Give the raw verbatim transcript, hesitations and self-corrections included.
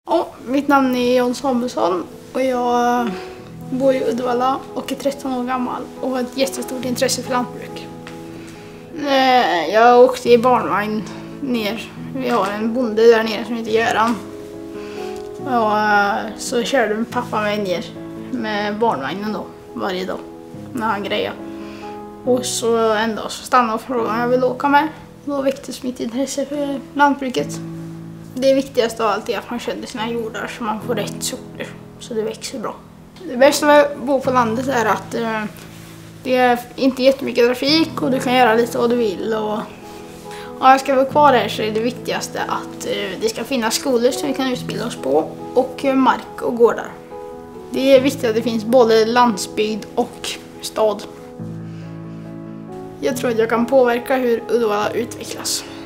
Ja, mitt namn är John Samuelsson och jag bor i Uddevalla och är tretton år gammal och har ett jättestort intresse för lantbruk. Jag åkte i barnvagn ner. Vi har en bonde där nere som heter Göran. Och så körde min pappa mig ner med barnvagnen då, varje dag när han grejade. Och så en dag så stannade och frågade om jag ville åka med. Då väcktes mitt intresse för lantbruket. Det viktigaste av allt är att man känner sina jordar så man får rätt sorter så det växer bra. Det bästa med att bo på landet är att eh, det är inte jättemycket trafik och du kan göra lite vad du vill. Och om jag ska vara kvar här så är det viktigaste att eh, det ska finnas skolor som vi kan utbilda oss på och eh, mark och gårdar. Det är viktigt att det finns både landsbygd och stad. Jag tror att jag kan påverka hur Uddevalla utvecklas.